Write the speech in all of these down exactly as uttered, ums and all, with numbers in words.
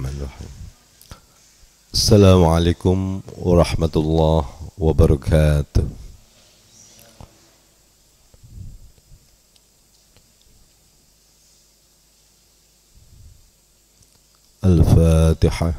Bismillahirrahmanirrahim. Assalamualaikum warahmatullahi wabarakatuh. Al-Fatihah.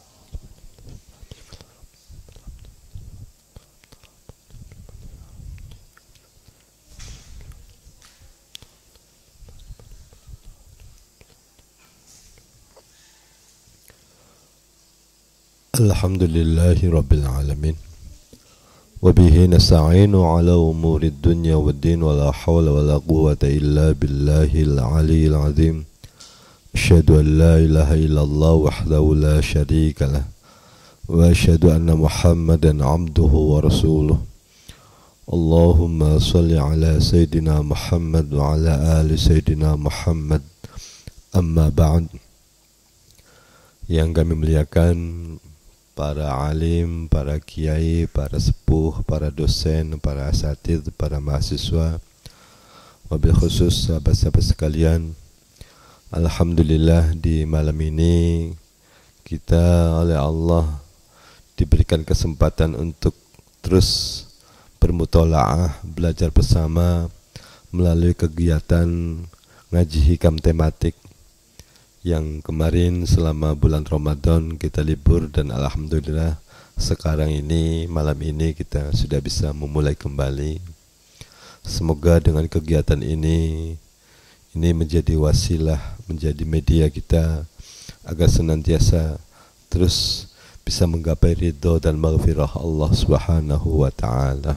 Alhamdulillahi Rabbil Alamin. Wabihi nasta'inu ala umuri dunya wa din wa la hawla wa la quwwata illa billahil aliyyil azim. Asyhadu an la ilaha illallah wahdahu la syarika lah. Wa asyhadu anna Muhammadan abduhu wa rasuluh. Allahumma salli ala Sayyidina Muhammad wa ala ali Sayyidina Muhammad. Amma ba'd. Yang kami muliakan para alim, para kiai, para sepuh, para dosen, para asatidz, para mahasiswa, wabil khusus sahabat-sahabat sekalian. Alhamdulillah di malam ini kita oleh Allah diberikan kesempatan untuk terus bermutolaah, belajar bersama melalui kegiatan ngaji hikam tematik yang kemarin selama bulan Ramadan kita libur, dan alhamdulillah sekarang ini malam ini kita sudah bisa memulai kembali. Semoga dengan kegiatan ini ini menjadi wasilah, menjadi media kita agar senantiasa terus bisa menggapai ridho dan maghfirah Allah Subhanahu wa taala.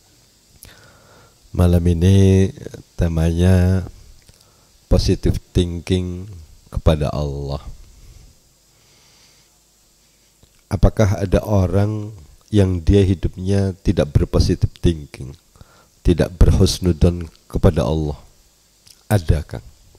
Malam ini temanya positive thinking kepada Allah. Apakah ada orang yang dia hidupnya tidak berpositive thinking, tidak berhusnudzon kepada Allah? Adakah?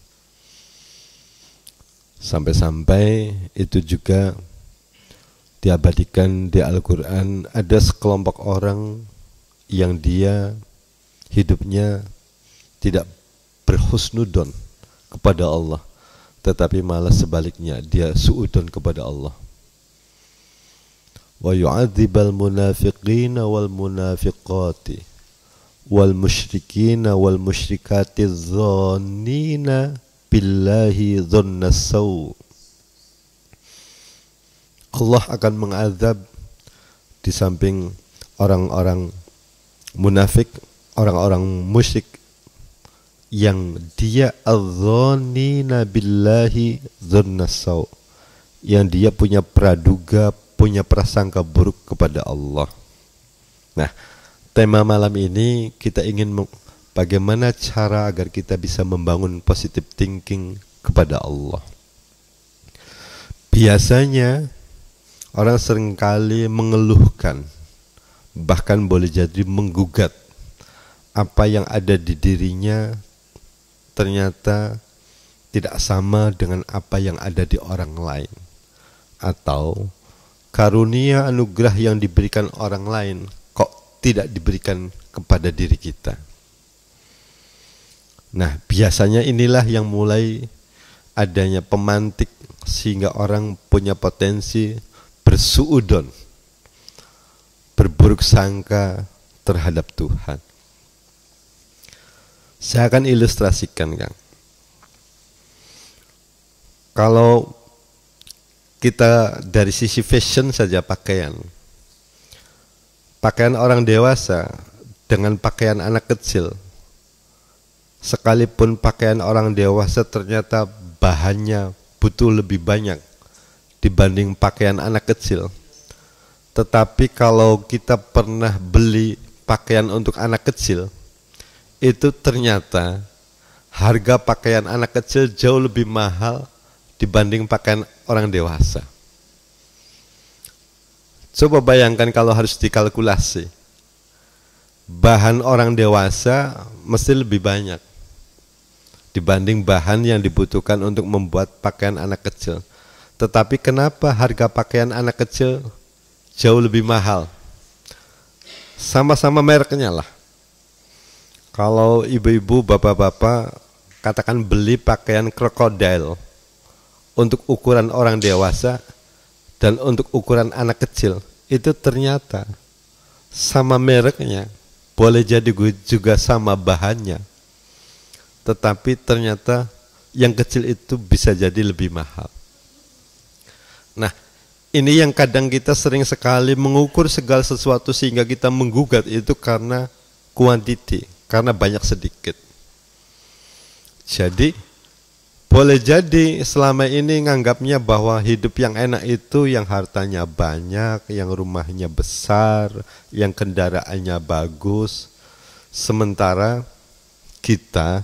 Sampai-sampai itu juga diabadikan di Al-Quran, ada sekelompok orang yang dia hidupnya tidak berhusnudzon kepada Allah, tetapi malah sebaliknya dia suudzon kepada Allah. Wa yu'adzibal munafiqina wal munafiqati wal musyrikina wal musyrikati dhannina billahi dhannas saw. Allah akan mengazab di samping orang-orang munafik, orang-orang musyrik yang dia adzannina billahi dhannas saw, yang dia punya praduga, punya prasangka buruk kepada Allah. Nah, tema malam ini kita ingin bagaimana cara agar kita bisa membangun positive thinking kepada Allah. Biasanya orang seringkali mengeluhkan, bahkan boleh jadi menggugat, apa yang ada di dirinya ternyata tidak sama dengan apa yang ada di orang lain, atau karunia anugerah yang diberikan orang lain kok tidak diberikan kepada diri kita. Nah, biasanya inilah yang mulai adanya pemantik sehingga orang punya potensi bersuudzon, berburuk sangka terhadap Tuhan. Saya akan ilustrasikan, Kang. Kalau kita dari sisi fashion saja, pakaian pakaian orang dewasa dengan pakaian anak kecil, sekalipun pakaian orang dewasa ternyata bahannya butuh lebih banyak dibanding pakaian anak kecil, tetapi kalau kita pernah beli pakaian untuk anak kecil, itu ternyata harga pakaian anak kecil jauh lebih mahal dibanding pakaian orang dewasa. Coba bayangkan kalau harus dikalkulasi, bahan orang dewasa mesti lebih banyak dibanding bahan yang dibutuhkan untuk membuat pakaian anak kecil. Tetapi kenapa harga pakaian anak kecil jauh lebih mahal? Sama-sama mereknya lah. Kalau ibu-ibu, bapak-bapak katakan beli pakaian krokodil, untuk ukuran orang dewasa dan untuk ukuran anak kecil itu ternyata sama mereknya, boleh jadi juga sama bahannya, tetapi ternyata yang kecil itu bisa jadi lebih mahal. Nah, ini yang kadang kita sering sekali mengukur segala sesuatu sehingga kita menggugat itu karena kuantiti, karena banyak sedikit. Jadi boleh jadi selama ini nganggapnya bahwa hidup yang enak itu yang hartanya banyak, yang rumahnya besar, yang kendaraannya bagus. Sementara kita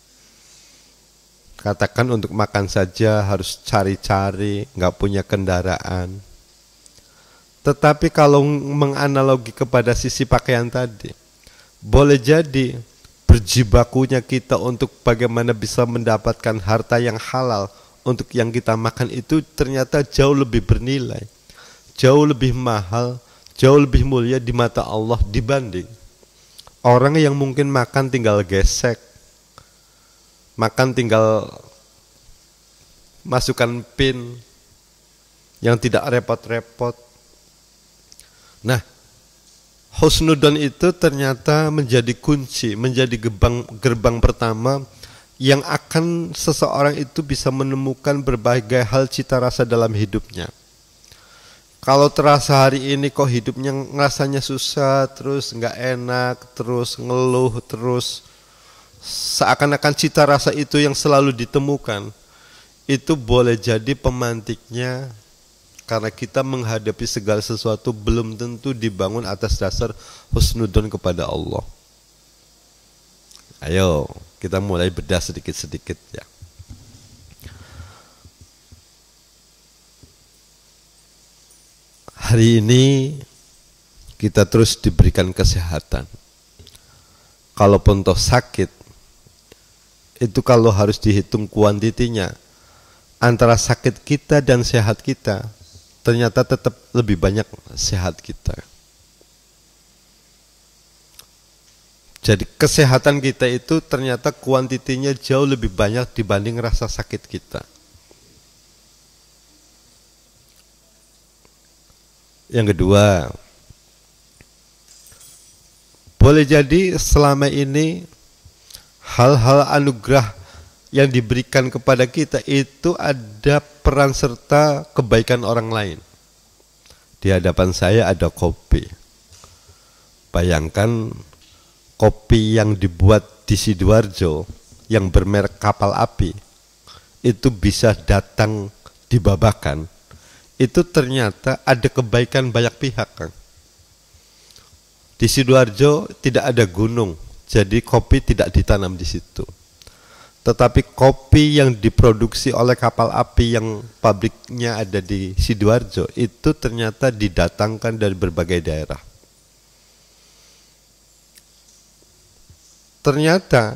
katakan untuk makan saja harus cari-cari, nggak punya kendaraan. Tetapi kalau menganalogi kepada sisi pakaian tadi, boleh jadi berjibakunya kita untuk bagaimana bisa mendapatkan harta yang halal untuk yang kita makan itu ternyata jauh lebih bernilai, jauh lebih mahal, jauh lebih mulia di mata Allah dibanding orang yang mungkin makan tinggal gesek, makan tinggal masukkan pin yang tidak repot-repot. Nah, husnudon itu ternyata menjadi kunci, menjadi gerbang, gerbang pertama yang akan seseorang itu bisa menemukan berbagai hal cita rasa dalam hidupnya. Kalau terasa hari ini kok hidupnya ngerasanya susah, terus nggak enak, terus ngeluh, terus seakan-akan cita rasa itu yang selalu ditemukan, itu boleh jadi pemantiknya karena kita menghadapi segala sesuatu belum tentu dibangun atas dasar husnudon kepada Allah. Ayo kita mulai bedah sedikit-sedikit ya. Hari ini kita terus diberikan kesehatan. Kalaupun toh sakit, itu kalau harus dihitung kuantitinya, antara sakit kita dan sehat kita, ternyata tetap lebih banyak sehat kita. Jadi kesehatan kita itu ternyata kuantitinya jauh lebih banyak dibanding rasa sakit kita. Yang kedua, boleh jadi selama ini hal-hal anugerah yang diberikan kepada kita itu ada peran serta kebaikan orang lain. Di hadapan saya ada kopi. Bayangkan kopi yang dibuat di Sidoarjo yang bermerek Kapal Api itu bisa datang di Babakan. Itu ternyata ada kebaikan banyak pihak, Kang. Di Sidoarjo tidak ada gunung, jadi kopi tidak ditanam di situ. Tetapi kopi yang diproduksi oleh Kapal Api yang pabriknya ada di Sidoarjo itu ternyata didatangkan dari berbagai daerah. Ternyata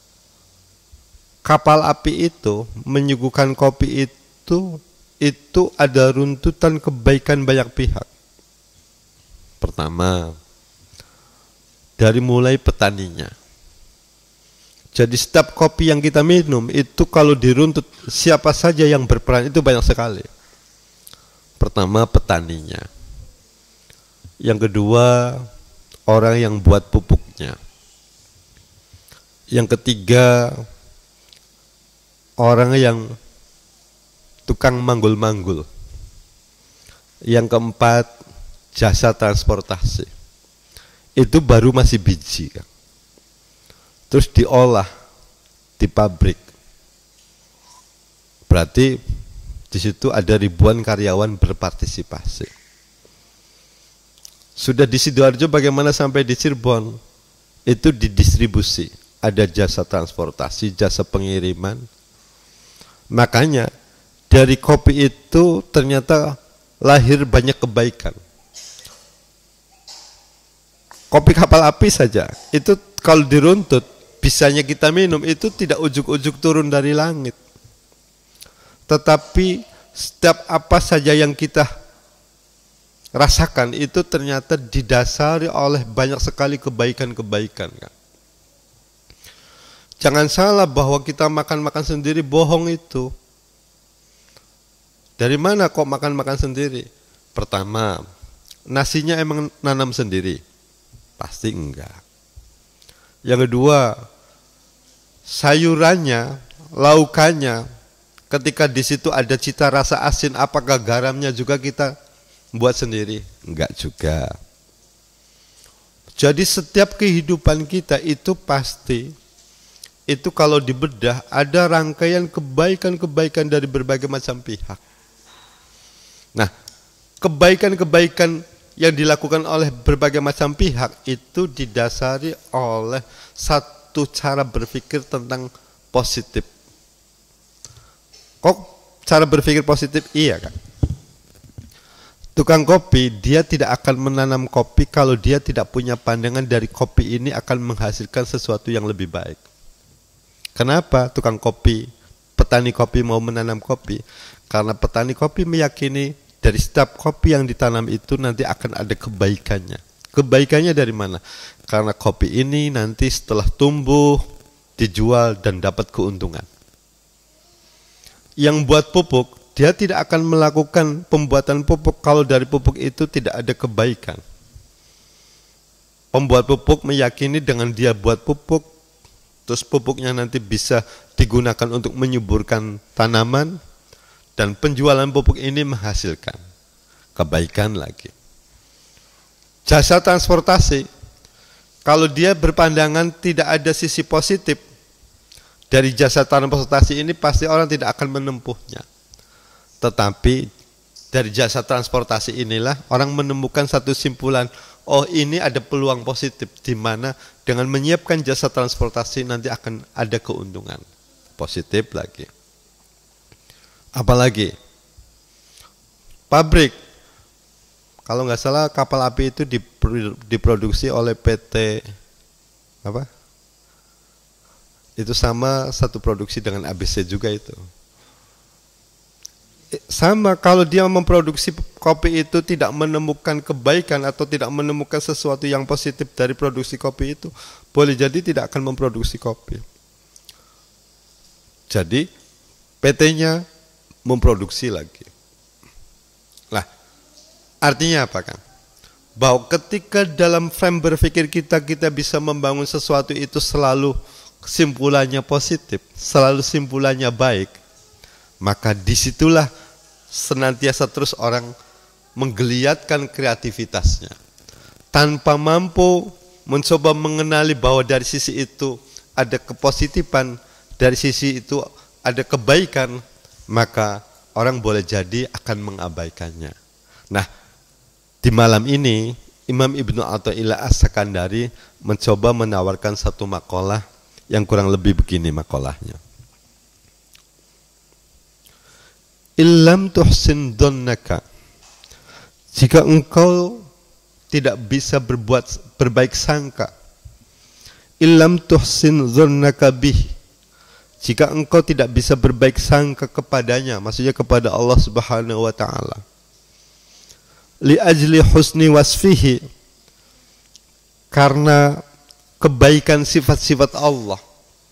Kapal Api itu menyuguhkan kopi itu itu ada runtutan kebaikan banyak pihak. Pertama, dari mulai petaninya. Jadi setiap kopi yang kita minum itu kalau diruntut siapa saja yang berperan itu banyak sekali. Pertama petaninya. Yang kedua orang yang buat pupuknya. Yang ketiga orang yang tukang manggul-manggul. Yang keempat jasa transportasi. Itu baru masih biji, kan? Terus diolah di pabrik. Berarti di situ ada ribuan karyawan berpartisipasi. Sudah di Sidoarjo bagaimana sampai di Cirebon? Itu didistribusi. Ada jasa transportasi, jasa pengiriman. Makanya dari kopi itu ternyata lahir banyak kebaikan. Kopi Kapal Api saja, itu kalau diruntut, bisanya kita minum itu tidak ujuk-ujuk turun dari langit. Tetapi setiap apa saja yang kita rasakan itu ternyata didasari oleh banyak sekali kebaikan-kebaikan. Jangan salah bahwa kita makan-makan sendiri bohong itu. Dari mana kok makan-makan sendiri? Pertama, nasinya emang nanam sendiri? Pasti enggak. Yang kedua, sayurannya, laukannya, ketika di situ ada cita rasa asin, apakah garamnya juga kita buat sendiri? Enggak juga. Jadi setiap kehidupan kita itu pasti, itu kalau dibedah ada rangkaian kebaikan-kebaikan dari berbagai macam pihak. Nah, kebaikan-kebaikan yang dilakukan oleh berbagai macam pihak itu didasari oleh satu cara berpikir tentang positif. Kok cara berpikir positif? Iya kan? Tukang kopi, dia tidak akan menanam kopi kalau dia tidak punya pandangan dari kopi ini akan menghasilkan sesuatu yang lebih baik. Kenapa tukang kopi, petani kopi mau menanam kopi? Karena petani kopi meyakini dari setiap kopi yang ditanam itu nanti akan ada kebaikannya. Kebaikannya dari mana? Karena kopi ini nanti setelah tumbuh, dijual dan dapat keuntungan. Yang buat pupuk, dia tidak akan melakukan pembuatan pupuk kalau dari pupuk itu tidak ada kebaikan. Pembuat pupuk meyakini dengan dia buat pupuk, terus pupuknya nanti bisa digunakan untuk menyuburkan tanaman, dan penjualan pupuk ini menghasilkan kebaikan lagi. Jasa transportasi, kalau dia berpandangan tidak ada sisi positif dari jasa transportasi ini, pasti orang tidak akan menempuhnya. Tetapi dari jasa transportasi inilah orang menemukan satu simpulan, oh ini ada peluang positif, di mana dengan menyiapkan jasa transportasi nanti akan ada keuntungan positif lagi. Apalagi pabrik, kalau nggak salah kapal api itu diproduksi oleh P T apa? Itu sama satu produksi dengan A B C juga itu. Sama, kalau dia memproduksi kopi itu tidak menemukan kebaikan atau tidak menemukan sesuatu yang positif dari produksi kopi itu, boleh jadi tidak akan memproduksi kopi. Jadi P T-nya memproduksi lagi. Lah, artinya apa kan? Bahwa ketika dalam frame berpikir kita, kita bisa membangun sesuatu itu selalu kesimpulannya positif, selalu simpulannya baik, maka disitulah senantiasa terus orang menggeliatkan kreativitasnya. Tanpa mampu mencoba mengenali bahwa dari sisi itu ada kepositifan, dari sisi itu ada kebaikan, maka orang boleh jadi akan mengabaikannya. Nah, di malam ini Imam Ibnu Athaillah As-Sakandari mencoba menawarkan satu makalah yang kurang lebih begini makalahnya. Illam tuhsin dhannaka, jika engkau tidak bisa berbuat berbaik sangka, illam tuhsin dhannaka bih, jika engkau tidak bisa berbaik sangka kepadanya, maksudnya kepada Allah Subhanahu wa taala, li ajli husni wasfihi, karena kebaikan sifat-sifat Allah.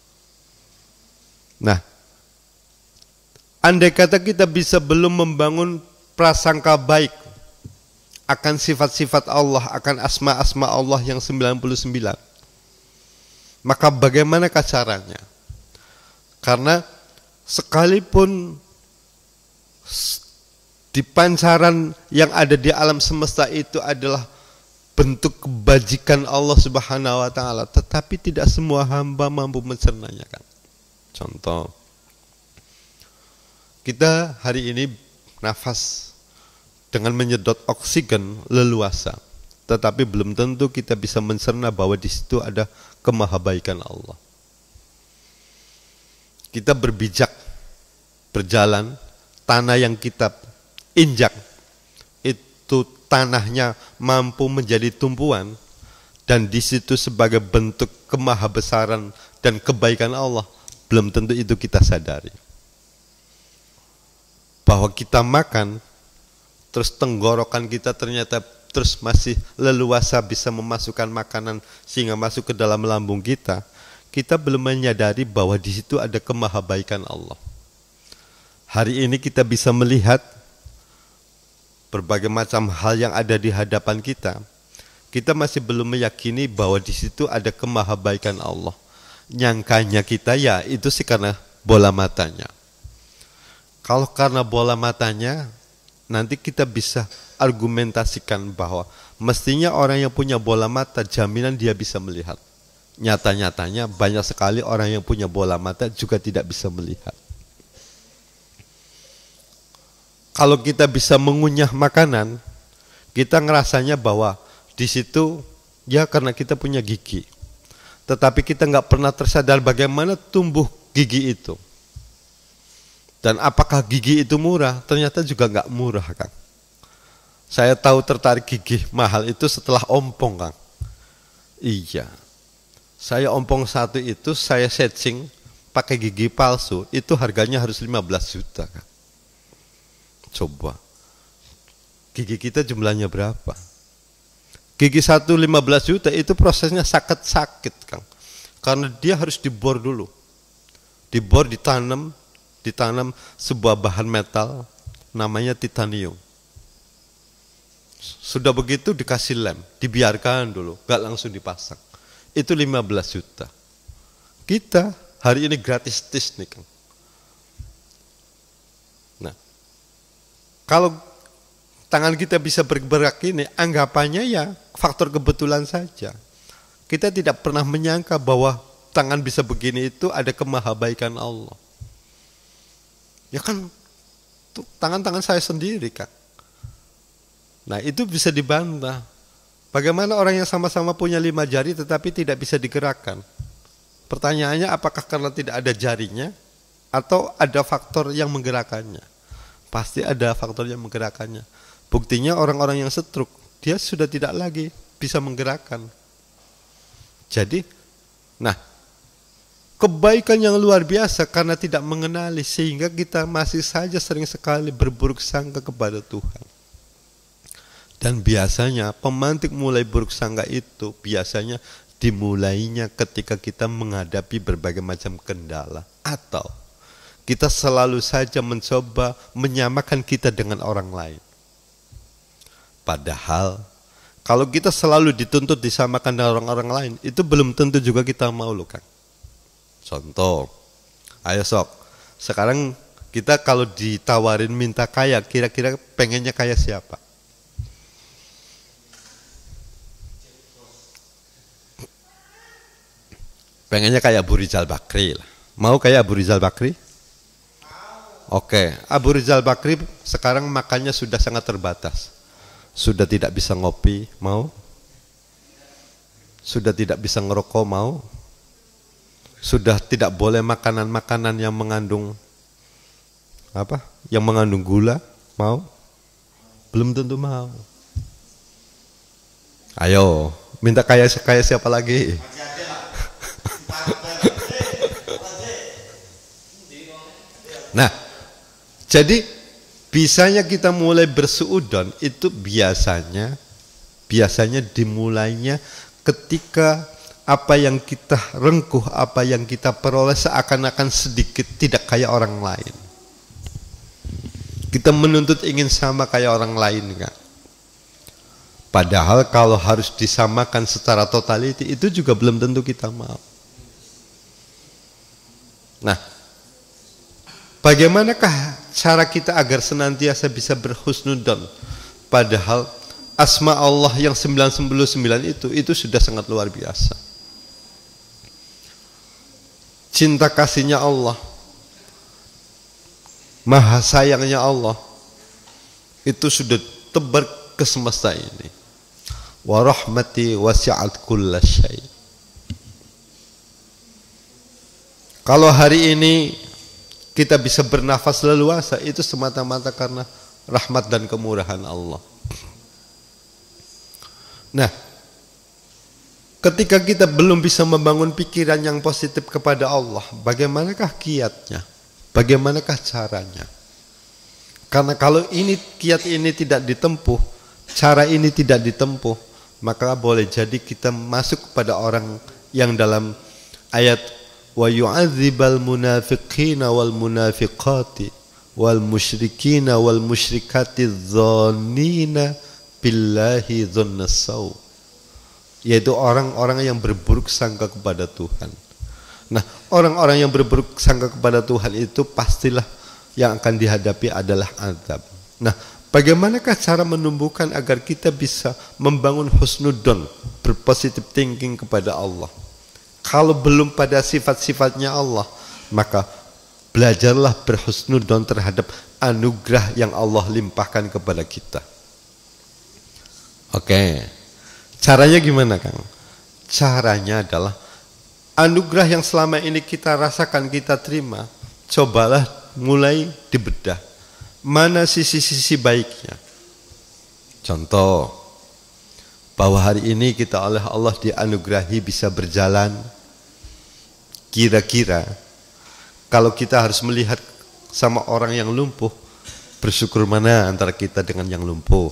Nah, andai kata kita bisa belum membangun prasangka baik akan sifat-sifat Allah, akan asma-asma Allah yang sembilan puluh sembilan, maka bagaimanakah caranya? Karena sekalipun di pancaran yang ada di alam semesta itu adalah bentuk kebajikan Allah Subhanahu wa taala, tetapi tidak semua hamba mampu mencernanya kan. Contoh, kita hari ini nafas dengan menyedot oksigen leluasa, tetapi belum tentu kita bisa mencerna bahwa di situ ada kemahabaikan Allah. Kita berbijak, berjalan, tanah yang kita injak, itu tanahnya mampu menjadi tumpuan, dan di situ sebagai bentuk kemahabesaran dan kebaikan Allah, belum tentu itu kita sadari. Bahwa kita makan, terus tenggorokan kita ternyata terus masih leluasa bisa memasukkan makanan sehingga masuk ke dalam lambung kita, kita belum menyadari bahwa di situ ada kemahabaikan Allah. Hari ini kita bisa melihat berbagai macam hal yang ada di hadapan kita, kita masih belum meyakini bahwa di situ ada kemahabaikan Allah. Nyangkanya kita ya itu sih karena bola matanya. Kalau karena bola matanya, nanti kita bisa argumentasikan bahwa mestinya orang yang punya bola mata jaminan dia bisa melihat. Nyata-nyatanya banyak sekali orang yang punya bola mata juga tidak bisa melihat. Kalau kita bisa mengunyah makanan, kita ngerasanya bahwa di situ ya karena kita punya gigi. Tetapi kita nggak pernah tersadar bagaimana tumbuh gigi itu. Dan apakah gigi itu murah? Ternyata juga nggak murah, Kang. Saya tahu tertarik gigi mahal itu setelah ompong, Kang. Iya. Saya ompong satu itu saya setting pakai gigi palsu, itu harganya harus lima belas juta, Kang. Coba. Gigi kita jumlahnya berapa? Gigi satu lima belas juta itu prosesnya sakit-sakit, Kang. Karena dia harus dibor dulu. Dibor, ditanam, ditanam sebuah bahan metal namanya titanium. Sudah begitu dikasih lem, dibiarkan dulu, gak langsung dipasang. Itu lima belas juta. Kita hari ini gratis tis nih, Kang. Nah, kalau tangan kita bisa bergerak ini, anggapannya ya faktor kebetulan saja. Kita tidak pernah menyangka bahwa tangan bisa begini itu ada kemahabaikan Allah. Ya kan, tuh tangan-tangan saya sendiri, Kang. Nah, itu bisa dibantah. Bagaimana orang yang sama-sama punya lima jari tetapi tidak bisa digerakkan? Pertanyaannya apakah karena tidak ada jarinya atau ada faktor yang menggerakkannya? Pasti ada faktor yang menggerakkannya. Buktinya orang-orang yang stroke, dia sudah tidak lagi bisa menggerakkan. Jadi, nah, kebaikan yang luar biasa karena tidak mengenali sehingga kita masih saja sering sekali berburuk sangka kepada Tuhan. Dan biasanya pemantik mulai buruk sangka itu biasanya dimulainya ketika kita menghadapi berbagai macam kendala. Atau kita selalu saja mencoba menyamakan kita dengan orang lain. Padahal kalau kita selalu dituntut disamakan dengan orang-orang lain, itu belum tentu juga kita mau loh, Kang. Contoh, ayo sok, sekarang kita kalau ditawarin minta kaya, kira-kira pengennya kaya siapa? Pengennya kayak Abu Rizal Bakri lah. Mau kayak Abu Rizal Bakri? Oke, Abu Rizal Bakri sekarang makannya sudah sangat terbatas. Sudah tidak bisa ngopi, mau? Sudah tidak bisa ngerokok, mau? Sudah tidak boleh makanan-makanan yang mengandung apa? Yang mengandung gula, mau? Belum tentu mau. Ayo, minta kaya kaya siapa lagi? Nah, jadi bisanya kita mulai bersuudon itu biasanya biasanya dimulainya ketika apa yang kita rengkuh, apa yang kita peroleh seakan-akan sedikit tidak kayak orang lain. Kita menuntut ingin sama kayak orang lain, kan? Padahal kalau harus disamakan secara totality itu juga belum tentu kita mau. Nah, bagaimanakah cara kita agar senantiasa bisa berhusnudon? Padahal asma Allah yang sembilan puluh sembilan itu itu sudah sangat luar biasa. Cinta kasihnya Allah, maha sayangnya Allah, itu sudah tebar ke semesta ini. Wa rahmati wasi'at kulla syai'. Kalau hari ini kita bisa bernafas leluasa, itu semata-mata karena rahmat dan kemurahan Allah. Nah, ketika kita belum bisa membangun pikiran yang positif kepada Allah, bagaimanakah kiatnya? Bagaimanakah caranya? Karena kalau ini kiat ini tidak ditempuh, cara ini tidak ditempuh, maka boleh jadi kita masuk kepada orang yang dalam ayat wa yu'adzibal munafiqina wal munafiqati wal musyrikina wal musyrikati dzannina billahi dzannasaw, yaitu orang-orang yang berburuk sangka kepada Tuhan. Nah, orang-orang yang berburuk sangka kepada Tuhan itu pastilah yang akan dihadapi adalah azab. Nah, bagaimanakah cara menumbuhkan agar kita bisa membangun husnudzon, berpositif thinking kepada Allah? Kalau belum pada sifat-sifatnya Allah, maka belajarlah berhusnudzon terhadap anugerah yang Allah limpahkan kepada kita. Oke, caranya gimana, Kang? Caranya adalah anugerah yang selama ini kita rasakan, kita terima, cobalah mulai dibedah. Mana sisi-sisi baiknya? Contoh, bahwa hari ini kita oleh Allah dianugerahi bisa berjalan. Kira-kira kalau kita harus melihat sama orang yang lumpuh, bersyukur mana antara kita dengan yang lumpuh?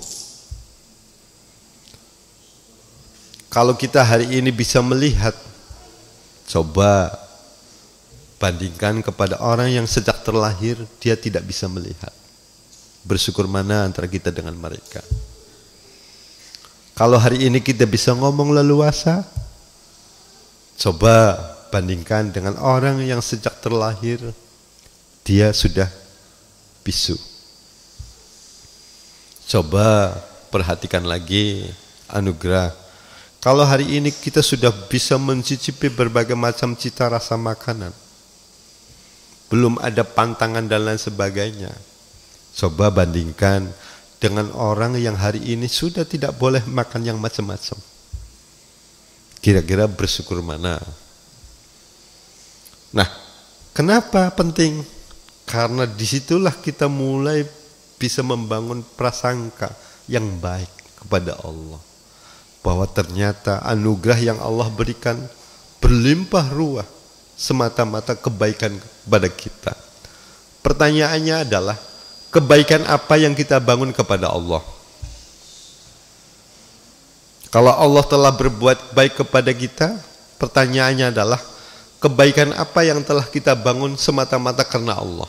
Kalau kita hari ini bisa melihat, coba bandingkan kepada orang yang sejak terlahir dia tidak bisa melihat. Bersyukur mana antara kita dengan mereka? Kalau hari ini kita bisa ngomong leluasa, coba bandingkan dengan orang yang sejak terlahir dia sudah bisu. Coba perhatikan lagi anugerah. Kalau hari ini kita sudah bisa mencicipi berbagai macam cita rasa makanan, belum ada pantangan dan lain sebagainya, coba bandingkan dengan orang yang hari ini sudah tidak boleh makan yang macam-macam. Kira-kira bersyukur mana? Nah, kenapa penting? Karena disitulah kita mulai bisa membangun prasangka yang baik kepada Allah, bahwa ternyata anugerah yang Allah berikan berlimpah ruah semata-mata kebaikan kepada kita. Pertanyaannya adalah, kebaikan apa yang kita bangun kepada Allah? Kalau Allah telah berbuat baik kepada kita, pertanyaannya adalah, kebaikan apa yang telah kita bangun semata-mata karena Allah?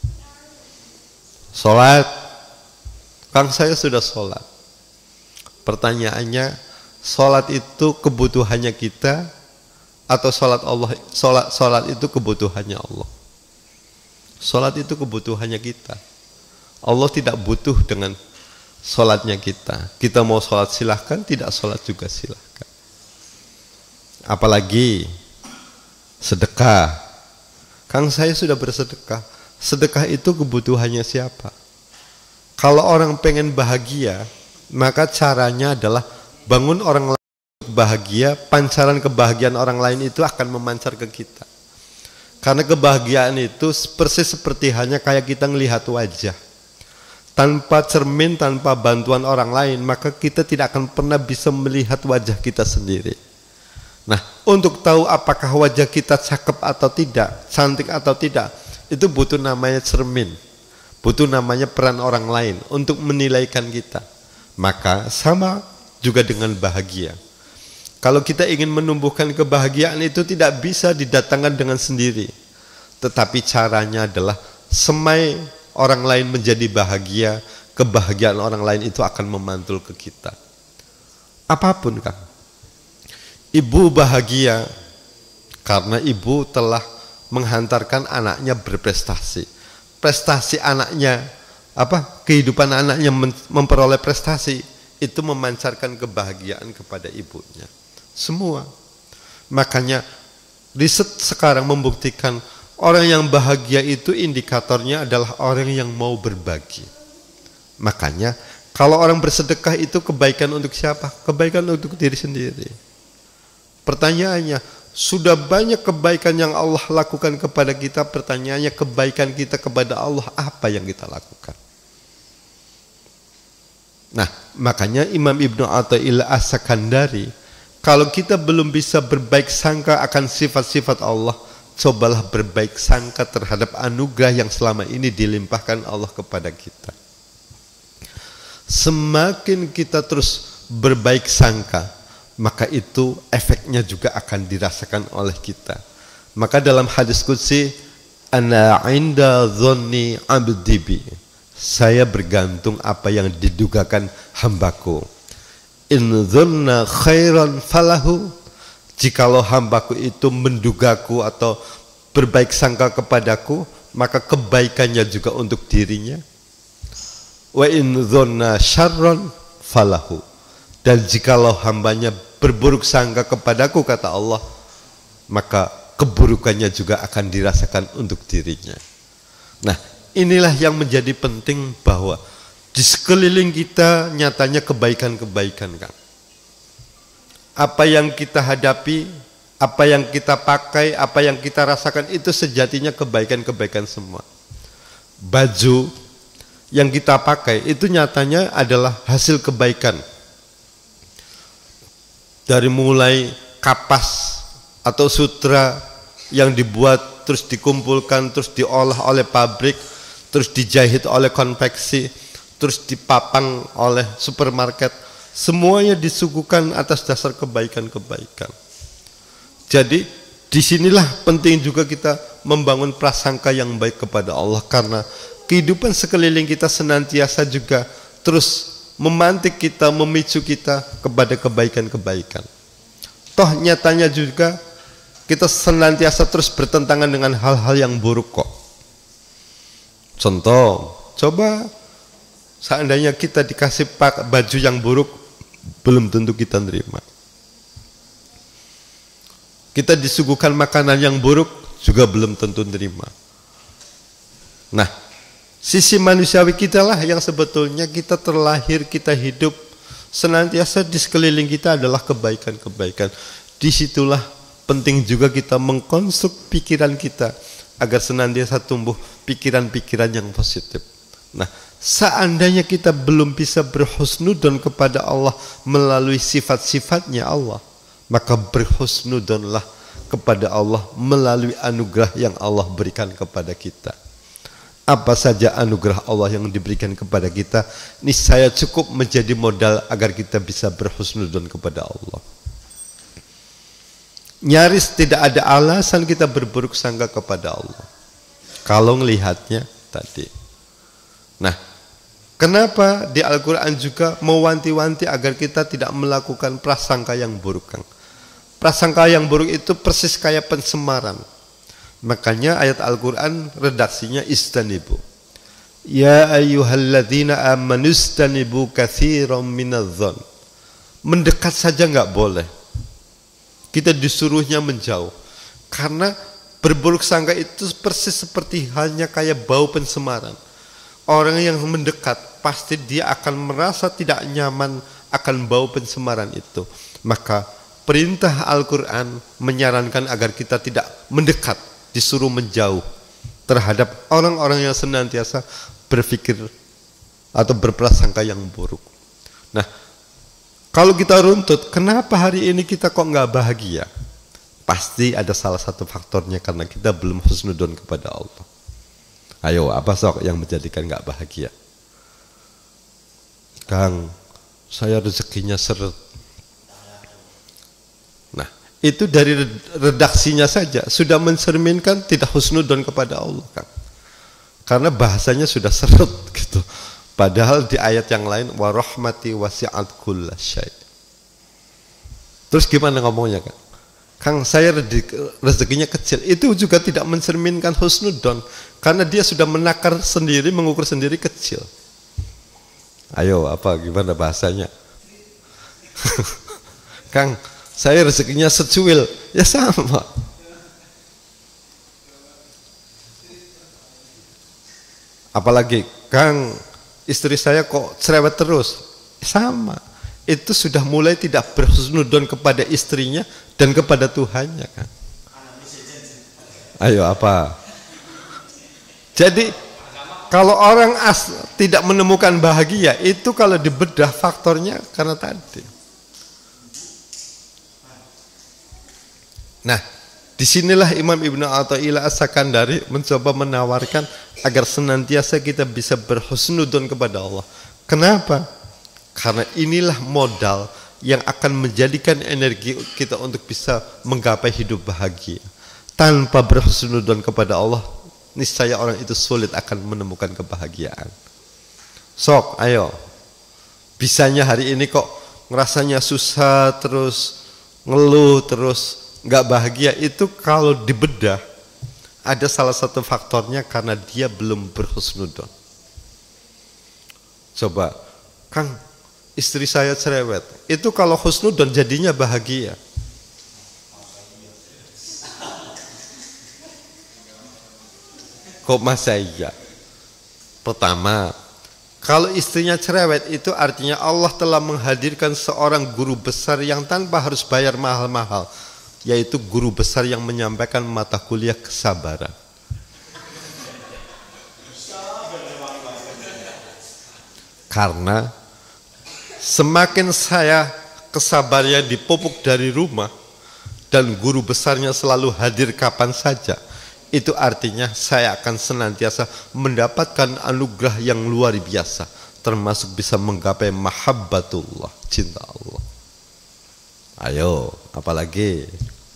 Sholat, Kang saya sudah sholat. Pertanyaannya, sholat itu kebutuhannya kita atau sholat Allah? Sholat, sholat itu kebutuhannya Allah. Sholat itu kebutuhannya kita. Allah tidak butuh dengan sholatnya kita. Kita mau sholat silahkan, tidak sholat juga silahkan. Apalagi sedekah. Kang saya sudah bersedekah. Sedekah itu kebutuhannya siapa? Kalau orang pengen bahagia, maka caranya adalah bangun orang lain bahagia, pancaran kebahagiaan orang lain itu akan memancar ke kita. Karena kebahagiaan itu persis seperti hanya kayak kita melihat wajah. Tanpa cermin, tanpa bantuan orang lain, maka kita tidak akan pernah bisa melihat wajah kita sendiri. Nah, untuk tahu apakah wajah kita cakep atau tidak, cantik atau tidak, itu butuh namanya cermin, butuh namanya peran orang lain untuk menilaikan kita. Maka sama juga dengan bahagia. Kalau kita ingin menumbuhkan kebahagiaan itu tidak bisa didatangkan dengan sendiri, tetapi caranya adalah semai orang lain menjadi bahagia, kebahagiaan orang lain itu akan memantul ke kita. Apapun, Kang. Ibu bahagia karena ibu telah menghantarkan anaknya berprestasi. Prestasi anaknya, apa? Kehidupan anaknya memperoleh prestasi, itu memancarkan kebahagiaan kepada ibunya. Semua. Makanya riset sekarang membuktikan orang yang bahagia itu indikatornya adalah orang yang mau berbagi. Makanya kalau orang bersedekah itu kebaikan untuk siapa? Kebaikan untuk diri sendiri. Pertanyaannya, sudah banyak kebaikan yang Allah lakukan kepada kita. Pertanyaannya, kebaikan kita kepada Allah apa yang kita lakukan? Nah, makanya Imam Ibnu Athaillah As-Sakandari, kalau kita belum bisa berbaik sangka akan sifat-sifat Allah, cobalah berbaik sangka terhadap anugerah yang selama ini dilimpahkan Allah kepada kita. Semakin kita terus berbaik sangka, maka itu efeknya juga akan dirasakan oleh kita. Maka dalam hadis qudsi, Ana inda dhanni abdi bi. Saya bergantung apa yang didugakan hambaku. In dhanna khairan falahu. Jikalau hambaku itu mendugaku atau berbaik sangka kepadaku, maka kebaikannya juga untuk dirinya. Wa in dhanna syarran falahu. Dan jikalau hambanya berburuk sangka kepadaku, kata Allah, maka keburukannya juga akan dirasakan untuk dirinya. Nah, inilah yang menjadi penting, bahwa di sekeliling kita nyatanya kebaikan-kebaikan, Kang. Apa yang kita hadapi, apa yang kita pakai, apa yang kita rasakan, itu sejatinya kebaikan-kebaikan semua. Baju yang kita pakai itu nyatanya adalah hasil kebaikan. Dari mulai kapas atau sutra yang dibuat, terus dikumpulkan, terus diolah oleh pabrik, terus dijahit oleh konveksi, terus dipapang oleh supermarket, semuanya disuguhkan atas dasar kebaikan-kebaikan. Jadi disinilah penting juga kita membangun prasangka yang baik kepada Allah, karena kehidupan sekeliling kita senantiasa juga terus memantik kita, memicu kita kepada kebaikan-kebaikan. Toh nyatanya juga kita senantiasa terus bertentangan dengan hal-hal yang buruk kok. Contoh, coba seandainya kita dikasih pak baju yang buruk, belum tentu kita nerima. Kita disuguhkan makanan yang buruk, juga belum tentu nerima. Nah, sisi manusiawi kita lah yang sebetulnya kita terlahir, kita hidup, senantiasa di sekeliling kita adalah kebaikan-kebaikan. Disitulah penting juga kita mengkonstruk pikiran kita agar senantiasa tumbuh pikiran-pikiran yang positif. Nah, seandainya kita belum bisa berhusnudon kepada Allah melalui sifat-sifatnya Allah, maka berhusnudonlah kepada Allah melalui anugerah yang Allah berikan kepada kita. Apa saja anugerah Allah yang diberikan kepada kita, niscaya cukup menjadi modal agar kita bisa berhusnudon kepada Allah. Nyaris tidak ada alasan kita berburuk sangka kepada Allah kalau melihatnya tadi. Nah, kenapa di Al-Quran juga mewanti-wanti agar kita tidak melakukan prasangka yang buruk, Kang? Prasangka yang buruk itu persis kayak pencemaran. Makanya ayat Al-Quran redaksinya istanibu. Ya ayyuhalladzina amanu istanibu katsiran minadh-dhon. Mendekat saja nggak boleh. Kita disuruhnya menjauh. Karena berburuk sangka itu persis seperti halnya kayak bau pencemaran. Orang yang mendekat pasti dia akan merasa tidak nyaman akan bau pencemaran itu. Maka perintah Al-Quran menyarankan agar kita tidak mendekat, disuruh menjauh terhadap orang-orang yang senantiasa berpikir atau berprasangka yang buruk. Nah, kalau kita runtut, kenapa hari ini kita kok nggak bahagia? Pasti ada salah satu faktornya karena kita belum husnudon kepada Allah. Ayo, apa sok yang menjadikan nggak bahagia? Kang, saya rezekinya seret. Nah, itu dari redaksinya saja sudah mencerminkan tidak husnudon kepada Allah, Kang. Karena bahasanya sudah seret gitu. Padahal di ayat yang lain wa rahmati wasi'at kullasyai. Terus gimana ngomongnya, Kang? Kang, saya rezekinya kecil. Itu juga tidak mencerminkan husnudon karena dia sudah menakar sendiri, mengukur sendiri kecil. Ayo, apa gimana bahasanya? Kang, saya rezekinya secuil. Ya sama. Apalagi, Kang, istri saya kok cerewet terus. Sama. Itu sudah mulai tidak berhusnudon kepada istrinya dan kepada Tuhannya, kan? Ayo, apa? Jadi kalau orang as tidak menemukan bahagia, itu kalau dibedah faktornya karena tadi. Nah, disinilah Imam Ibnu Athaillah As-Sakandari mencoba menawarkan agar senantiasa kita bisa berhusnudon kepada Allah. Kenapa? Karena inilah modal yang akan menjadikan energi kita untuk bisa menggapai hidup bahagia. Tanpa berhusnudon kepada Allah, niscaya orang itu sulit akan menemukan kebahagiaan. Sok, ayo. Bisanya hari ini kok ngerasanya susah terus, ngeluh terus, nggak bahagia, itu kalau dibedah ada salah satu faktornya karena dia belum berhusnudon. Coba, Kang, istri saya cerewet, itu kalau husnudon jadinya bahagia. Kok masa iya? Pertama, kalau istrinya cerewet itu artinya Allah telah menghadirkan seorang guru besar yang tanpa harus bayar mahal-mahal, yaitu guru besar yang menyampaikan mata kuliah kesabaran. Karena semakin saya kesabarannya dipupuk dari rumah dan guru besarnya selalu hadir kapan saja, itu artinya saya akan senantiasa mendapatkan anugerah yang luar biasa, termasuk bisa menggapai mahabbatullah, cinta Allah. Ayo, apalagi?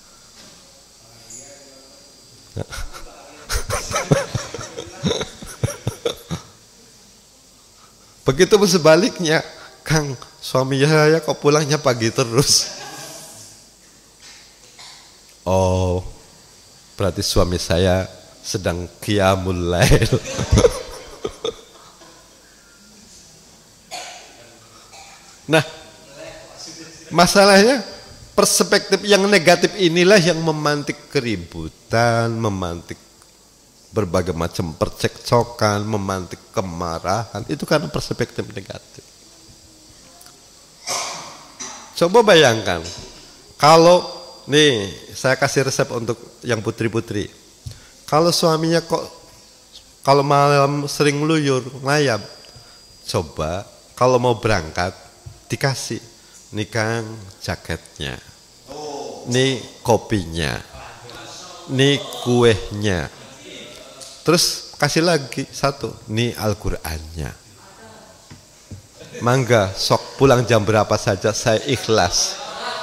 Begitu pun sebaliknya, Kang, suami saya kok pulangnya pagi terus. Oh, berarti suami saya sedang qiyamul lail. Nah, masalahnya perspektif yang negatif inilah yang memantik keributan, memantik berbagai macam percekcokan, memantik kemarahan. Itu karena perspektif negatif. Coba bayangkan, kalau nih saya kasih resep untuk yang putri-putri. Kalau suaminya kok kalau malam sering luyur, ngayap, coba kalau mau berangkat dikasih nih Kang jaketnya, nih kopinya, nih kuehnya, terus kasih lagi satu, nih Al-Qur'annya. Mangga sok pulang jam berapa saja saya ikhlas.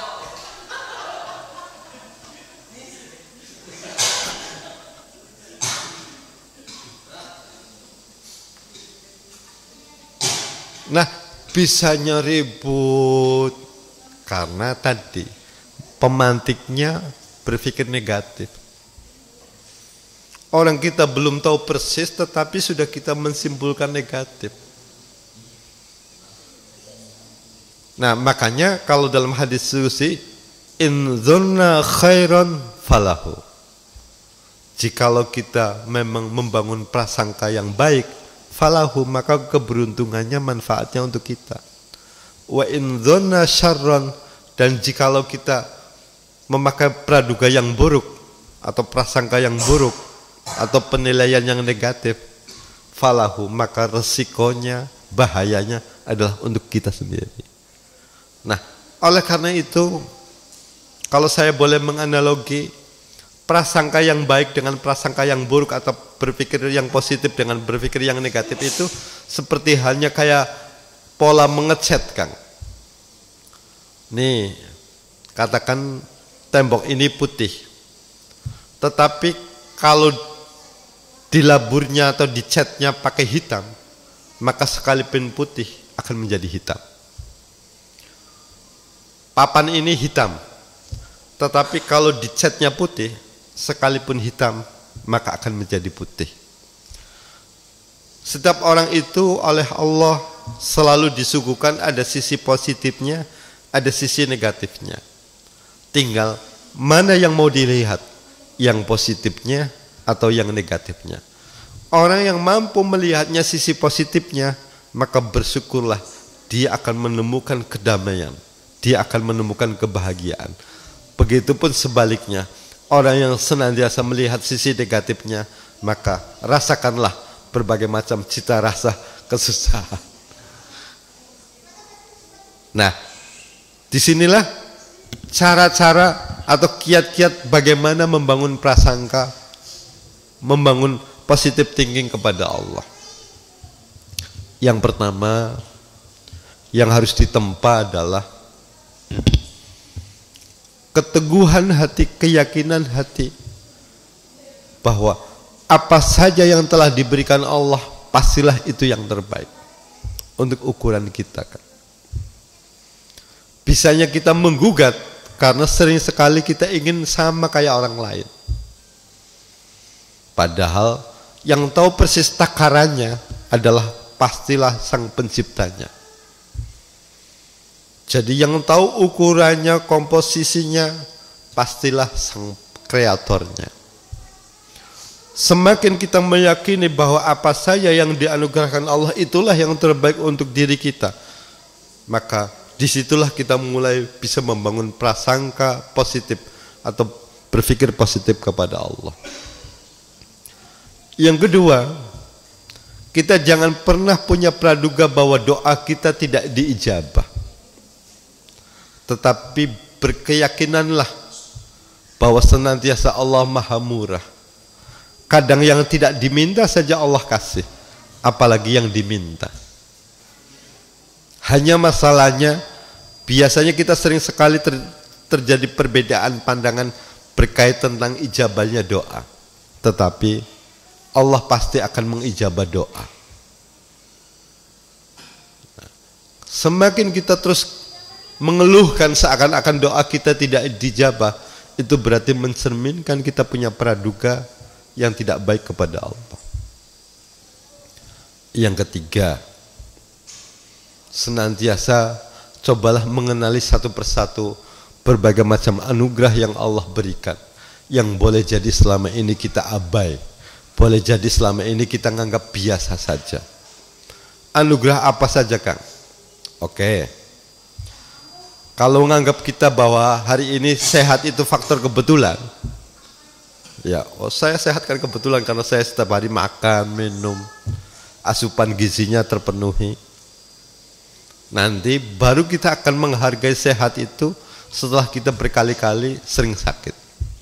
Nah, bisanya ribut karena tadi pemantiknya berpikir negatif. Orang kita belum tahu persis tetapi sudah kita mensimpulkan negatif. Nah, makanya kalau dalam hadis suci, in dzanna khairan falahu. Jikalau kita memang membangun prasangka yang baik, falahu, maka keberuntungannya, manfaatnya untuk kita. Wa in dzanna syarran, dan jikalau kita memakai praduga yang buruk atau prasangka yang buruk atau penilaian yang negatif, falahu, maka resikonya, bahayanya adalah untuk kita sendiri. Nah, oleh karena itu, kalau saya boleh menganalogi prasangka yang baik dengan prasangka yang buruk atau berpikir yang positif dengan berpikir yang negatif itu seperti halnya kayak pola mengecat, Kang. Nih, katakan tembok ini putih, tetapi kalau dilaburnya atau dicatnya pakai hitam, maka sekalipun putih akan menjadi hitam. Papan ini hitam, tetapi kalau dicatnya putih, sekalipun hitam, maka akan menjadi putih. Setiap orang itu oleh Allah selalu disuguhkan ada sisi positifnya, ada sisi negatifnya. Tinggal mana yang mau dilihat, yang positifnya atau yang negatifnya. Orang yang mampu melihatnya sisi positifnya, maka bersyukurlah, dia akan menemukan kedamaian, dia akan menemukan kebahagiaan. Begitupun sebaliknya, orang yang senantiasa melihat sisi negatifnya, maka rasakanlah berbagai macam cita rasa kesusahan. Nah, disinilah cara-cara atau kiat-kiat bagaimana membangun prasangka, membangun positive thinking kepada Allah. Yang pertama yang harus ditempa adalah keteguhan hati, keyakinan hati bahwa apa saja yang telah diberikan Allah, pastilah itu yang terbaik untuk ukuran kita kan. Bisanya kita menggugat karena sering sekali kita ingin sama kayak orang lain. Padahal yang tahu persis takarannya adalah pastilah sang penciptanya. Jadi yang tahu ukurannya, komposisinya, pastilah sang kreatornya. Semakin kita meyakini bahwa apa saja yang dianugerahkan Allah itulah yang terbaik untuk diri kita, maka disitulah kita mulai bisa membangun prasangka positif atau berpikir positif kepada Allah. Yang kedua, kita jangan pernah punya praduga bahwa doa kita tidak diijabah. Tetapi berkeyakinanlah bahwa senantiasa Allah Maha Murah. Kadang yang tidak diminta saja Allah kasih, apalagi yang diminta. Hanya masalahnya, biasanya kita sering sekali ter, terjadi perbedaan pandangan berkait tentang ijabahnya doa. Tetapi Allah pasti akan mengijabah doa. Nah, semakin kita terus mengeluhkan seakan-akan doa kita tidak dijabah, itu berarti mencerminkan kita punya praduga yang tidak baik kepada Allah. Yang ketiga, senantiasa cobalah mengenali satu persatu berbagai macam anugerah yang Allah berikan, yang boleh jadi selama ini kita abai, boleh jadi selama ini kita nganggap biasa saja. Anugerah apa saja, Kang? Oke, kalau nganggap kita bahwa hari ini sehat itu faktor kebetulan, ya, oh saya sehat kan kebetulan karena saya setiap hari makan, minum, asupan gizinya terpenuhi. Nanti baru kita akan menghargai sehat itu setelah kita berkali-kali sering sakit.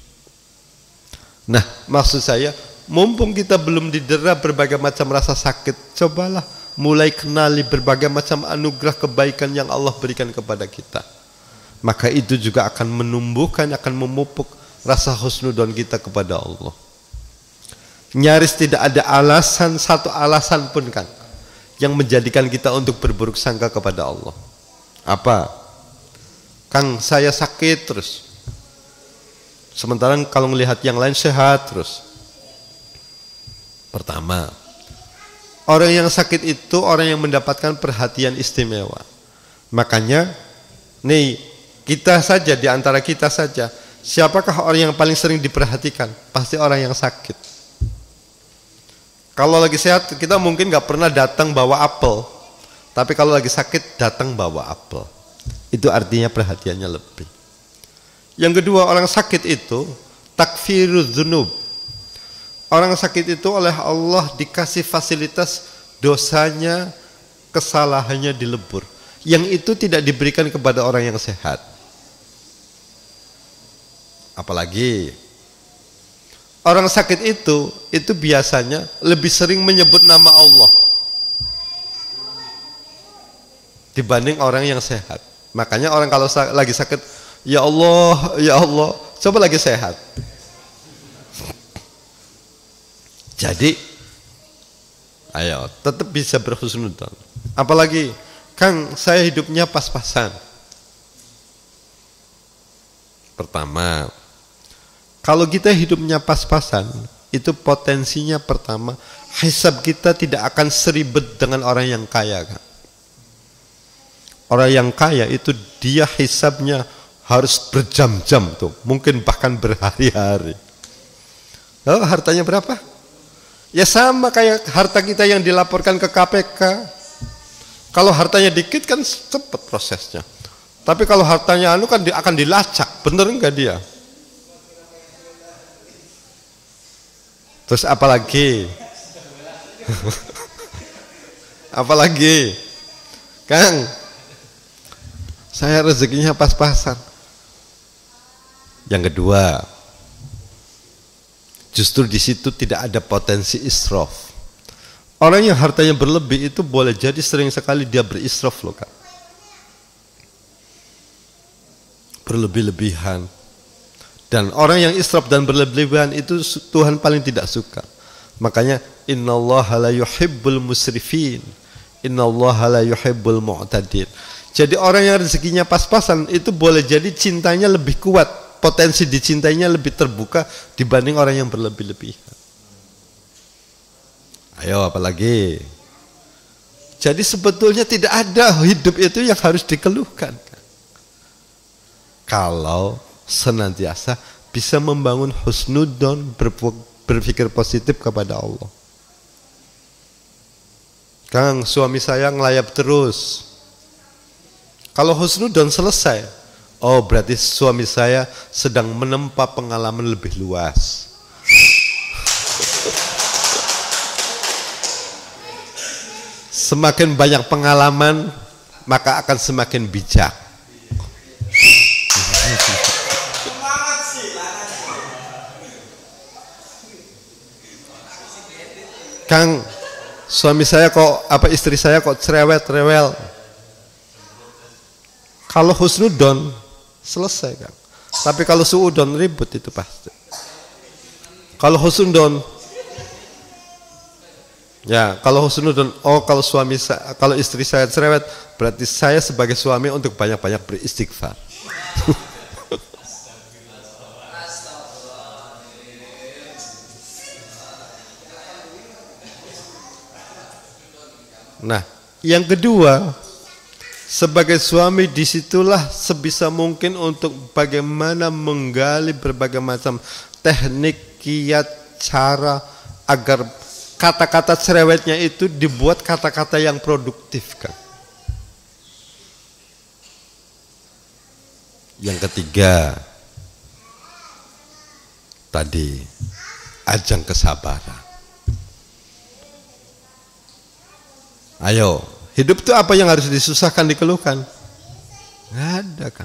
Nah, maksud saya, mumpung kita belum didera berbagai macam rasa sakit, cobalah mulai kenali berbagai macam anugerah kebaikan yang Allah berikan kepada kita. Maka itu juga akan menumbuhkan, akan memupuk rasa husnudon kita kepada Allah. Nyaris tidak ada alasan, satu alasan pun, Kang, yang menjadikan kita untuk berburuk sangka kepada Allah. Apa? Kang, saya sakit terus, sementara kalau melihat yang lain sehat terus. Pertama, orang yang sakit itu orang yang mendapatkan perhatian istimewa. Makanya nih, kita saja, di antara kita saja, siapakah orang yang paling sering diperhatikan? Pasti orang yang sakit. Kalau lagi sehat, kita mungkin gak pernah datang bawa apel, tapi kalau lagi sakit datang bawa apel. Itu artinya perhatiannya lebih. Yang kedua, orang sakit itu takfiruz dzunub. Orang sakit itu oleh Allah dikasih fasilitas dosanya, kesalahannya dilebur. Yang itu tidak diberikan kepada orang yang sehat. Apalagi orang sakit itu itu biasanya lebih sering menyebut nama Allah dibanding orang yang sehat. Makanya orang kalau lagi sakit, ya Allah, ya Allah, coba lagi sehat. Jadi ayo tetap bisa berhusnudzon. Apalagi, Kang, saya hidupnya pas-pasan. Pertama, kalau kita hidupnya pas-pasan, itu potensinya pertama, hisab kita tidak akan seribet dengan orang yang kaya, Kang. Orang yang kaya itu dia hisabnya harus berjam-jam tuh, mungkin bahkan berhari-hari. Lalu hartanya berapa? Ya sama kayak harta kita yang dilaporkan ke K P K. Kalau hartanya dikit kan cepat prosesnya. Tapi kalau hartanya anu kan akan dilacak, bener enggak dia? Terus apalagi? Apalagi? Kang, saya rezekinya pas-pasan. Yang kedua, justru di situ tidak ada potensi israf. Orang yang hartanya berlebih itu boleh jadi sering sekali dia berisraf loh, Kak. Berlebih-lebihan. Dan orang yang israf dan berlebihan itu Tuhan paling tidak suka. Makanya innallaha la yuhibbul musrifin, innallaha la yuhibbul mu'tadin. Jadi orang yang rezekinya pas-pasan itu boleh jadi cintanya lebih kuat, potensi dicintainya lebih terbuka dibanding orang yang berlebih-lebihan. Ayo apalagi. Jadi sebetulnya tidak ada hidup itu yang harus dikeluhkan. Kalau senantiasa bisa membangun husnudzon, berpikir positif kepada Allah. Kang, suami saya ngelayap terus. Kalau husnudzon selesai, oh berarti suami saya sedang menempa pengalaman lebih luas. Semakin banyak pengalaman, maka akan semakin bijak. Kang, suami saya kok, apa istri saya kok cerewet-rewel. Kalau husnudon, selesai Kang. Tapi kalau suudon, ribut itu pasti. Kalau husnudon, ya kalau husnudon, oh kalau suami saya, kalau istri saya cerewet, berarti saya sebagai suami untuk banyak-banyak beristighfar. Nah, yang kedua, sebagai suami disitulah sebisa mungkin untuk bagaimana menggali berbagai macam teknik, kiat, cara agar kata-kata cerewetnya itu dibuat kata-kata yang produktif kan. Yang ketiga, tadi ajang kesabaran. Ayo, hidup itu apa yang harus disusahkan, dikeluhkan? Nggak ada kan.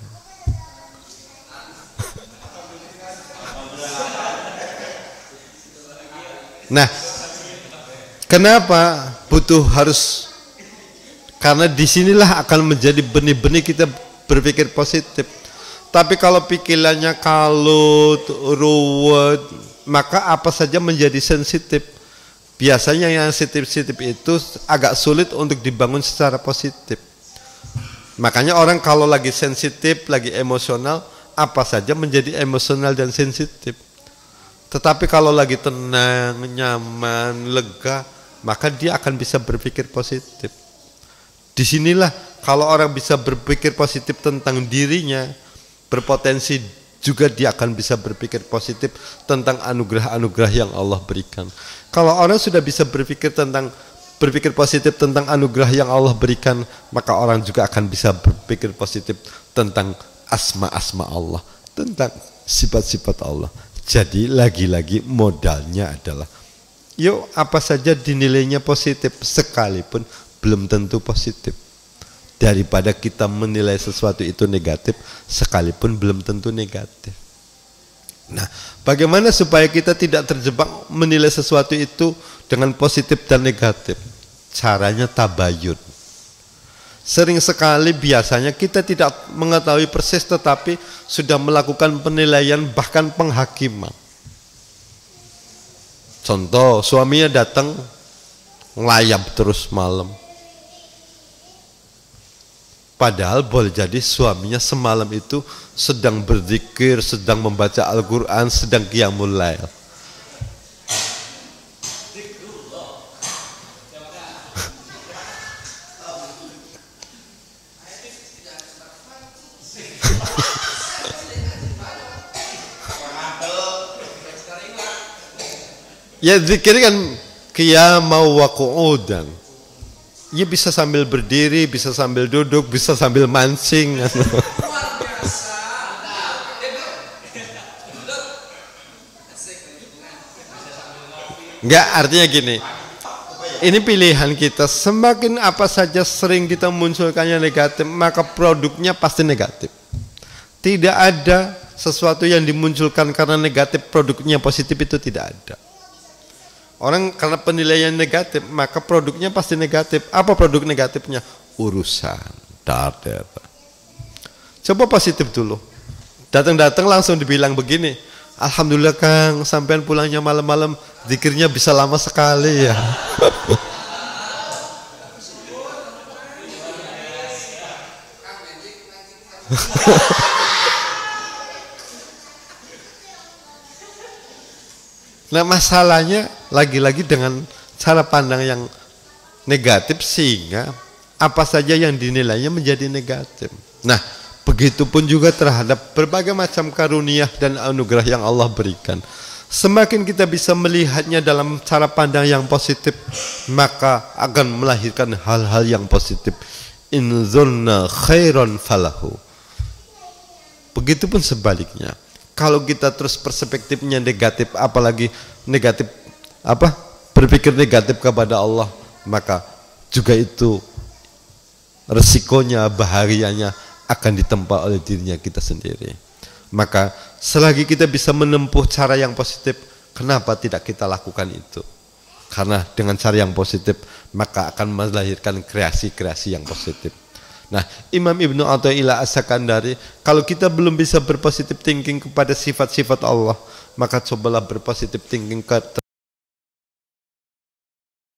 Nah, kenapa butuh harus? Karena disinilah akan menjadi benih-benih kita berpikir positif. Tapi kalau pikirannya kalut, ruwet, maka apa saja menjadi sensitif. Biasanya yang sensitif itu agak sulit untuk dibangun secara positif. Makanya orang kalau lagi sensitif, lagi emosional, apa saja menjadi emosional dan sensitif. Tetapi kalau lagi tenang, nyaman, lega, maka dia akan bisa berpikir positif. Disinilah kalau orang bisa berpikir positif tentang dirinya, berpotensi juga dia akan bisa berpikir positif tentang anugerah-anugerah yang Allah berikan. Kalau orang sudah bisa berpikir tentang berpikir positif tentang anugerah yang Allah berikan, maka orang juga akan bisa berpikir positif tentang asma-asma Allah, tentang sifat-sifat Allah. Jadi lagi-lagi modalnya adalah, yuk apa saja dinilainya positif sekalipun belum tentu positif. Daripada kita menilai sesuatu itu negatif sekalipun belum tentu negatif. Nah, bagaimana supaya kita tidak terjebak menilai sesuatu itu dengan positif dan negatif? Caranya tabayun. Sering sekali biasanya kita tidak mengetahui persis tetapi sudah melakukan penilaian bahkan penghakiman. Contoh, suaminya datang ngelayap terus malam. Padahal boleh jadi suaminya semalam itu sedang berzikir, sedang membaca Al-Quran, sedang qiyamul lail. Ya zikir kan qiyamau wa qu'udan. Ya bisa sambil berdiri, bisa sambil duduk, bisa sambil mancing. Enggak, artinya gini. Ini pilihan kita, semakin apa saja sering kita munculkannya negatif, maka produknya pasti negatif. Tidak ada sesuatu yang dimunculkan karena negatif, produknya positif, itu tidak ada. Orang karena penilaian negatif, maka produknya pasti negatif. Apa produk negatifnya? Urusan. Coba positif dulu. Datang-datang langsung dibilang begini, Alhamdulillah Kang, sampean pulangnya malam-malam, zikirnya bisa lama sekali ya. Nah masalahnya lagi-lagi dengan cara pandang yang negatif sehingga apa saja yang dinilainya menjadi negatif. Nah begitupun juga terhadap berbagai macam karunia dan anugerah yang Allah berikan. Semakin kita bisa melihatnya dalam cara pandang yang positif, maka akan melahirkan hal-hal yang positif. In zunna khairan falahu. Begitupun sebaliknya. Kalau kita terus perspektifnya negatif, apalagi negatif apa? Berpikir negatif kepada Allah, maka juga itu resikonya, bahayanya akan ditempa oleh dirinya kita sendiri. Maka selagi kita bisa menempuh cara yang positif, kenapa tidak kita lakukan itu? Karena dengan cara yang positif maka akan melahirkan kreasi-kreasi yang positif. Nah, Imam Ibnu Athaillah As-Sakandari, kalau kita belum bisa berpositif thinking kepada sifat-sifat Allah, maka cobalah berpositif thinking ke